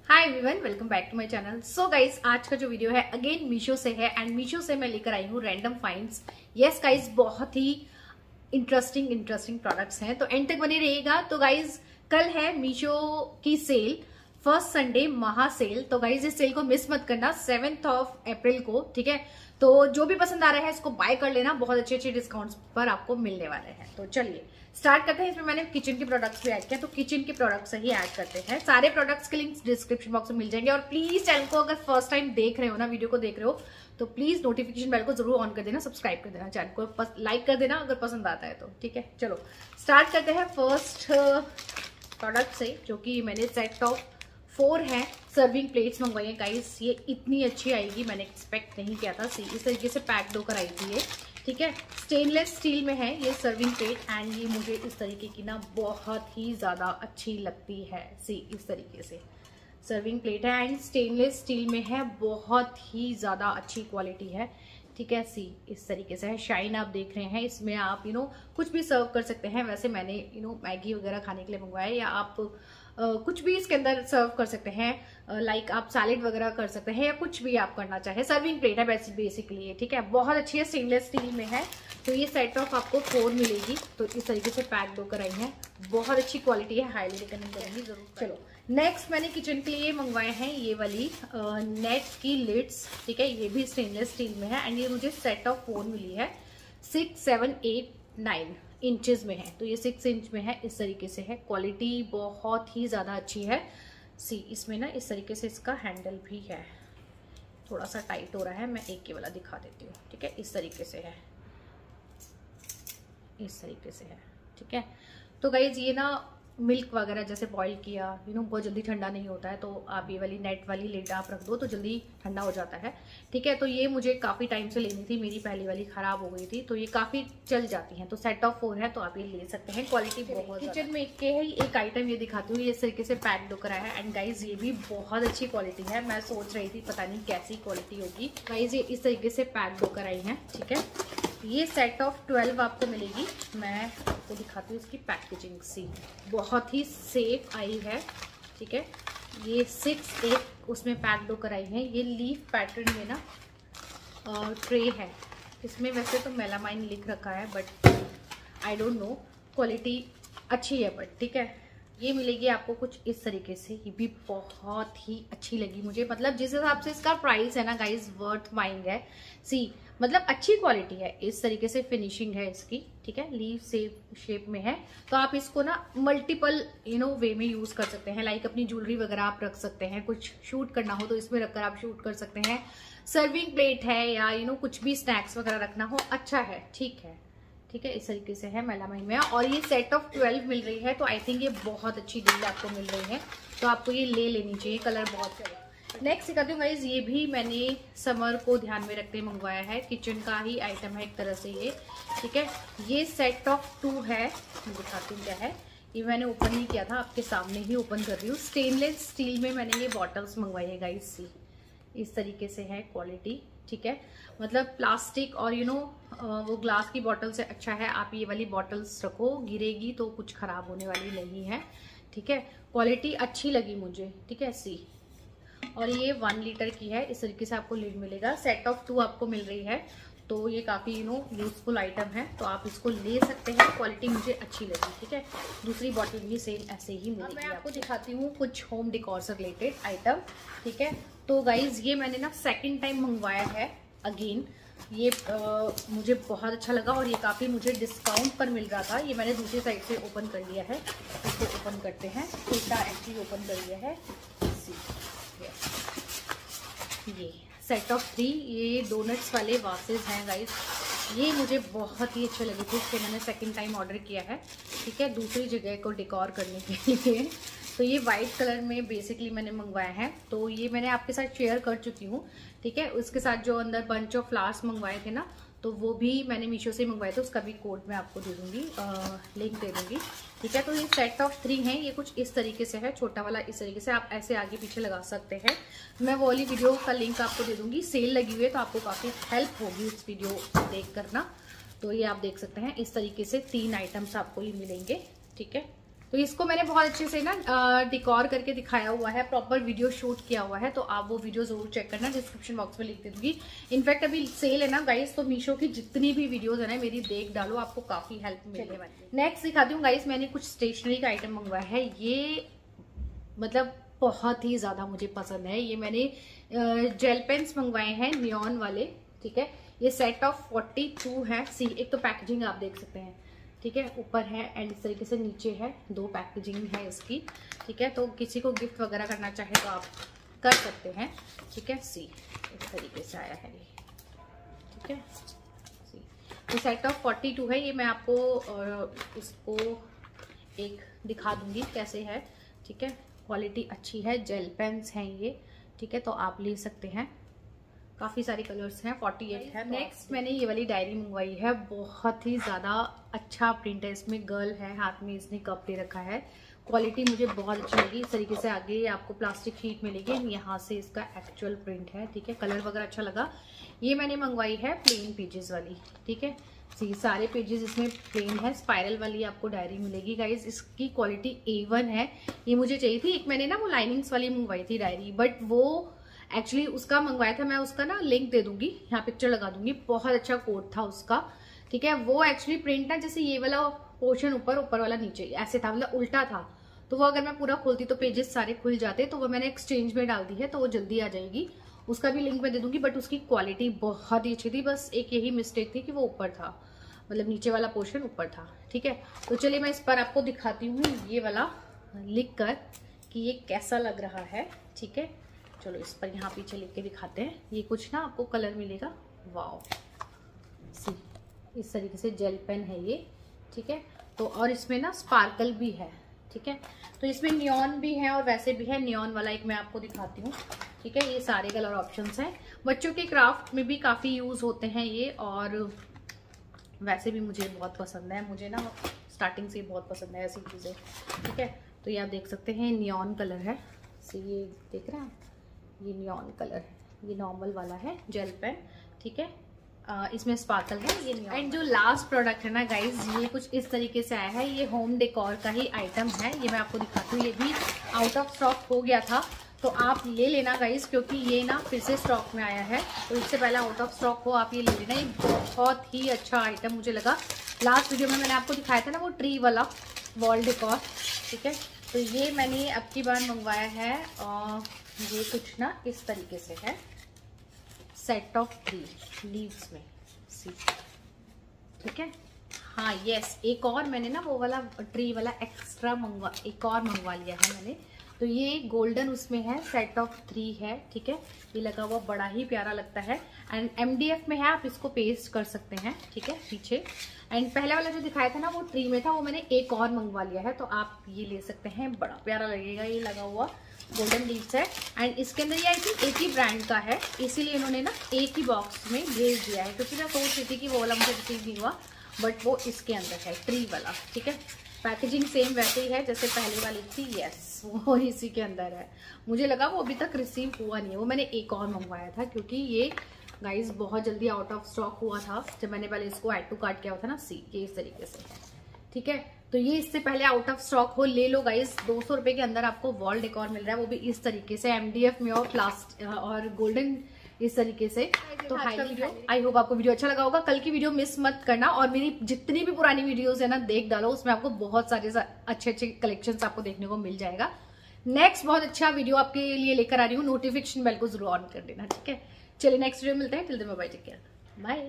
Hi everyone, welcome back to my channel. So guys, आज का जो वीडियो है अगेन मीशो से है एंड मीशो से मैं लेकर आई हूँ रैंडम फाइंड्स। यस गाइस, बहुत ही इंटरेस्टिंग प्रोडक्ट्स हैं, तो एंड तक बने रहिएगा। तो गाइस, कल है मीशो की सेल, फर्स्ट संडे महा सेल। तो गाइस, इस सेल को मिस मत करना 7 अप्रैल को, ठीक है। तो जो भी पसंद आ रहा है इसको बाय कर लेना, बहुत अच्छे डिस्काउंट्स पर आपको मिलने वाले हैं। तो चलिए स्टार्ट करते हैं। इसमें मैंने किचन के प्रोडक्ट्स भी ऐड किया, तो किचन के प्रोडक्ट्स ही ऐड करते हैं। सारे प्रोडक्ट्स के लिंक्स डिस्क्रिप्शन बॉक्स में मिल जाएंगे। और प्लीज चैनल को अगर फर्स्ट टाइम देख रहे हो ना, वीडियो को देख रहे हो, तो प्लीज नोटिफिकेशन बेल को जरूर ऑन कर देना, सब्सक्राइब कर देना, चैनल को लाइक कर देना अगर पसंद आता है तो, ठीक है। चलो स्टार्ट करते हैं फर्स्ट प्रोडक्ट से, जो कि मैंने सेट ऑफ 4 है सर्विंग प्लेट्स मंगवाई है गाइस। ये इतनी अच्छी आएगी मैंने एक्सपेक्ट नहीं किया था। इस तरीके से पैक्ड होकर आई थी ये, ठीक है। स्टेनलेस स्टील में है ये सर्विंग प्लेट एंड ये मुझे इस तरीके की ना बहुत ही ज्यादा अच्छी लगती है। इस तरीके से सर्विंग प्लेट है एंड स्टेनलेस स्टील में है, बहुत ही ज्यादा अच्छी क्वालिटी है, ठीक है। इस तरीके से है, शाइन आप देख रहे हैं। इसमें आप कुछ भी सर्व कर सकते हैं। वैसे मैंने मैगी वगैरह खाने के लिए मंगवाया, या आप कुछ भी इसके अंदर सर्व कर सकते हैं, लाइक आप सैलेड वगैरह कर सकते हैं, या कुछ भी आप करना चाहे। सर्विंग प्लेट है बेसिकली, ठीक है। बहुत अच्छी है, स्टेनलेस स्टील में है। तो ये सेट ऑफ आपको 4 मिलेगी। तो इस तरीके से पैक्ड होकर आई है, बहुत अच्छी क्वालिटी है, हाईली रिकमेंड करेंगी जरूर। चलो नेक्स्ट मैंने किचन के लिए मंगवाए हैं ये वाली नेट की लिड्स, ठीक है। ये भी स्टेनलेस स्टील में है एंड ये मुझे सेट ऑफ 4 मिली है। 6, 7, 8, 9 इंचेस में है। तो ये 6 इंच में है, इस तरीके से है। क्वालिटी बहुत ही ज्यादा अच्छी है। इसमें ना इस तरीके से इसका हैंडल भी है, थोड़ा सा टाइट हो रहा है, मैं एक ये वाला दिखा देती हूँ, ठीक है। इस तरीके से है, इस तरीके से है, ठीक है। तो गाइज ये ना मिल्क वगैरह जैसे बॉईल किया, बहुत जल्दी ठंडा नहीं होता है, तो आप ये वाली नेट वाली लिड आप रख दो तो जल्दी ठंडा हो जाता है, ठीक है। तो ये मुझे काफ़ी टाइम से लेनी थी, मेरी पहली वाली ख़राब हो गई थी, तो ये काफ़ी चल जाती हैं। तो सेट ऑफ 4 है, तो आप ये ले सकते हैं। क्वालिटी बहुत किचन में एक आइटम ये दिखाती हूँ, ये इस तरीके से पैक्ड होकर आया है एंड गाइज ये भी बहुत अच्छी क्वालिटी है। मैं सोच रही थी पता नहीं कैसी क्वालिटी होगी। गाइज ये इस तरीके से पैक्ड होकर आई है, ठीक है। ये सेट ऑफ 12 आपको मिलेगी। मैं आपको दिखाती हूँ इसकी पैकेजिंग। बहुत ही सेफ आई है, ठीक है। ये 6, 8 उसमें पैक्ड होकर आई है। ये लीफ पैटर्न में ना ट्रे है। इसमें वैसे तो मेलामाइन लिख रखा है, but I don't know, quality अच्छी है बट, ठीक है। ये मिलेगी आपको कुछ इस तरीके से। ये भी बहुत ही अच्छी लगी मुझे, मतलब जिस हिसाब से इसका प्राइस है ना गाइज, वर्थ बाइंग है। मतलब अच्छी क्वालिटी है, इस तरीके से फिनिशिंग है इसकी, ठीक है। लीफ शेप में है, तो आप इसको ना मल्टीपल वे में यूज कर सकते हैं। लाइक अपनी ज्वेलरी वगैरह आप रख सकते हैं, कुछ शूट करना हो तो इसमें रखकर आप शूट कर सकते हैं। सर्विंग प्लेट है, या कुछ भी स्नैक्स वगैरह रखना हो, अच्छा है, ठीक है, ठीक है। इस तरीके से है मेलामाइन में, और ये सेट ऑफ 12 मिल रही है, तो आई थिंक ये बहुत अच्छी डील आपको मिल रही है, तो आपको ये ले लेनी चाहिए। कलर बहुत चला। नेक्स्ट दिखाती हूँ गाइज, ये भी मैंने समर को ध्यान में रखते मंगवाया है। किचन का ही आइटम है एक तरह से ये, ठीक है। ये सेट ऑफ 2 है, दिखाती हूँ क्या है। ये मैंने ओपन नहीं किया था, आपके सामने ही ओपन कर रही हूँ। स्टेनलेस स्टील में मैंने ये बॉटल्स मंगवाई है गाइज। इस तरीके से है क्वालिटी, ठीक है। मतलब प्लास्टिक और वो ग्लास की बॉटल से अच्छा है आप ये वाली बॉटल्स रखो, गिरेगी तो कुछ खराब होने वाली नहीं है, ठीक है। क्वालिटी अच्छी लगी मुझे, ठीक है। और ये 1 लीटर की है, इस तरीके से आपको लिड मिलेगा। सेट ऑफ 2 आपको मिल रही है, तो ये काफ़ी यूजफुल आइटम है, तो आप इसको ले सकते हैं। क्वालिटी मुझे अच्छी लगी, ठीक है। दूसरी बॉटल भी सेम ऐसे ही मिलेगी। मैं आपको दिखाती हूँ कुछ होम डेकोर से रिलेटेड आइटम, ठीक है। तो गाइज ये मैंने ना सेकेंड टाइम मंगवाया है अगेन। ये मुझे बहुत अच्छा लगा और ये काफ़ी मुझे डिस्काउंट पर मिल रहा था। ये मैंने दूसरी साइड से ओपन कर लिया है, इसको ओपन करते हैं। छोटा एक्चुअली ओपन कर लिया है। ये सेट ऑफ 3 ये डोनट्स वाले वासेस हैं गाइस। ये मुझे बहुत ही अच्छे लगे थे, इसलिए मैंने सेकंड टाइम ऑर्डर किया है, ठीक है, दूसरी जगह को डेकोर करने के लिए। तो ये वाइट कलर में बेसिकली मैंने मंगवाया है, तो ये मैंने आपके साथ शेयर कर चुकी हूँ, ठीक है। उसके साथ जो अंदर बंच ऑफ फ्लावर्स मंगवाए थे ना, तो वो भी मैंने मीशो से मंगवाए थे, उसका भी कोड मैं आपको दे दूँगी, लिंक दे दूँगी, ठीक है। तो ये सेट ऑफ 3 हैं। ये कुछ इस तरीके से है, छोटा वाला इस तरीके से आप ऐसे आगे पीछे लगा सकते हैं। मैं वो वाली वीडियो का लिंक आपको दे दूँगी, सेल लगी हुई है, तो आपको काफ़ी हेल्प होगी इस वीडियो देख कर ना। तो ये आप देख सकते हैं, इस तरीके से 3 आइटम्स आपको ये मिलेंगे, ठीक है। तो इसको मैंने बहुत अच्छे से ना डिकोर करके दिखाया हुआ है, प्रॉपर वीडियो शूट किया हुआ है, तो आप वो वीडियो जरूर चेक करना, डिस्क्रिप्शन बॉक्स में लिख दे दूंगी। इनफैक्ट अभी सेल है ना गाइस, तो मीशो की जितनी भी वीडियोज है ना मेरी देख डालो, आपको काफी हेल्प मिलने वाली है। नेक्स्ट दिखाती हूँ गाइस, मैंने कुछ स्टेशनरी का आइटम मंगवाया है। ये मतलब बहुत ही ज्यादा मुझे पसंद है। ये मैंने जेल पेन्स मंगवाए हैं नियॉन वाले, ठीक है। ये सेट ऑफ 42 है। सी एक तो पैकेजिंग आप देख सकते हैं, ठीक है, ऊपर है एंड इस तरीके से नीचे है, 2 पैकेजिंग है इसकी, ठीक है। तो किसी को गिफ्ट वगैरह करना चाहे तो आप कर सकते हैं, ठीक है। सी इस तरीके से आया है ये, ठीक है। सी तो सेट ऑफ 42 है ये। मैं आपको इसको एक दिखा दूंगी कैसे है, ठीक है। क्वालिटी अच्छी है, जेल पेन्स हैं ये, ठीक है, तो आप ले सकते हैं। काफ़ी सारे कलर्स हैं, 48 है। नेक्स्ट मैंने ये वाली डायरी मंगवाई है, बहुत ही ज़्यादा अच्छा प्रिंट है इसमें, गर्ल है, हाथ में इसने कप ले रखा है। क्वालिटी मुझे बहुत अच्छी लगी। इस तरीके से आगे आपको प्लास्टिक शीट मिलेगी, यहाँ से इसका एक्चुअल प्रिंट है, ठीक है। कलर वगैरह अच्छा लगा। ये मैंने मंगवाई है प्लेन पेजेस वाली, ठीक है। सारे पेजेस इसमें प्लेन है। स्पाइरल वाली आपको डायरी मिलेगी गाइज, इसकी क्वालिटी A1 है। ये मुझे चाहिए थी। एक मैंने ना वो लाइनिंग्स वाली मंगवाई थी डायरी, बट वो एक्चुअली उसका मंगवाया था, मैं उसका ना लिंक दे दूंगी, यहाँ पिक्चर लगा दूंगी। बहुत अच्छा कोड था उसका, ठीक है। वो एक्चुअली प्रिंट ना जैसे ये वाला पोर्शन ऊपर, ऊपर वाला नीचे, ऐसे था, मतलब उल्टा था। तो वो अगर मैं पूरा खोलती तो पेजेस सारे खुल जाते, तो वो मैंने एक्सचेंज में डाल दी है, तो वो जल्दी आ जाएगी। उसका भी लिंक मैं दे दूंगी, बट उसकी क्वालिटी बहुत ही अच्छी थी। बस एक यही मिस्टेक थी कि वो ऊपर था, मतलब नीचे वाला पोर्शन ऊपर था, ठीक है। तो चलिए मैं इस पर आपको दिखाती हूँ ये वाला लिख कर कि ये कैसा लग रहा है, ठीक है। चलो इस पर यहाँ पीछे लिख के दिखाते हैं। ये कुछ ना आपको कलर मिलेगा, वाओ, सी इस तरीके से जेल पेन है ये, ठीक है। तो और इसमें ना स्पार्कल भी है, ठीक है। तो इसमें नियॉन भी है और वैसे भी है। नियॉन वाला एक मैं आपको दिखाती हूँ, ठीक है। ये सारे कलर ऑप्शंस हैं, बच्चों के क्राफ्ट में भी काफ़ी यूज़ होते हैं ये, और वैसे भी मुझे बहुत पसंद है। मुझे ना स्टार्टिंग से बहुत पसंद है ऐसी चीज़ें, ठीक है। तो ये आप देख सकते हैं नियॉन कलर है, ये देख रहे हैं, ये नियॉन कलर है, ये नॉर्मल वाला है जेल पेन, ठीक है। इसमें स्पार्कल है ये। एंड जो लास्ट प्रोडक्ट है ना गाइज, ये कुछ इस तरीके से आया है। ये होम डेकोर का ही आइटम है, ये मैं आपको दिखाती हूँ। ये भी आउट ऑफ स्टॉक हो गया था, तो आप ले लेना गाइज, क्योंकि ये ना फिर से स्टॉक में आया है। तो इससे पहले आउट ऑफ स्टॉक हो आप ये ले लेना। ये बहुत ही अच्छा आइटम मुझे लगा। लास्ट वीडियो में मैंने आपको दिखाया था ना वो ट्री वाला वॉल डेकोर, ठीक है। तो ये मैंने अब की बार मंगवाया है, और ये कुछ ना इस तरीके से है, सेट ऑफ 3 लीव्स में, सी, ठीक है। हाँ यस, एक और मैंने ना वो वाला ट्री वाला एक्स्ट्रा एक और मंगवा लिया है मैंने। तो ये गोल्डन उसमें है, सेट ऑफ 3 है, ठीक है। ये लगा हुआ बड़ा ही प्यारा लगता है, एंड MDF में है, आप इसको पेस्ट कर सकते हैं, ठीक है, पीछे। एंड पहले वाला जो दिखाया था ना वो ट्री में था, वो मैंने एक और मंगवा लिया है, तो आप ये ले सकते हैं, बड़ा प्यारा लगेगा। ये लगा हुआ गोल्डन लीव्स है, एंड इसके अंदर ये आई थिंक एक ही ब्रांड का है, इसीलिए इन्होंने ना एक ही बॉक्स में भेज दिया है, क्योंकि मैं सोच रही थी कि वो वाला मुझे रिसीव नहीं हुआ, बट वो इसके अंदर है, ट्री वाला, ठीक है। पैकेजिंग सेम वैसे ही है जैसे पहले वाली थी, यस वो इसी के अंदर है। मुझे लगा वो अभी तक रिसीव हुआ नहीं है, वो मैंने एक और मंगवाया था, क्योंकि ये गाइज बहुत जल्दी आउट ऑफ स्टॉक हुआ था जब मैंने पहले इसको ऐड टू कार्ट किया हुआ था ना। सी ये इस तरीके से है, ठीक है। तो ये इससे पहले आउट ऑफ स्टॉक हो, ले लो गाइज। 200 रुपए के अंदर आपको वॉल डेकोर मिल रहा है, वो भी इस तरीके से MDF में और प्लास्टिक और गोल्डन इस तरीके से। तो आई होप आपको वीडियो अच्छा लगा होगा। कल की वीडियो मिस मत करना, और मेरी जितनी भी पुरानी वीडियोस है ना देख डालो, उसमें आपको बहुत सारे अच्छे अच्छे कलेक्शंस आपको देखने को मिल जाएगा। नेक्स्ट बहुत अच्छा वीडियो आपके लिए लेकर आ रही हूँ, नोटिफिकेशन बेल को जरूर ऑन कर देना, ठीक है। चलिए नेक्स्ट वीडियो मिलते हैं, till then bye, take care, bye.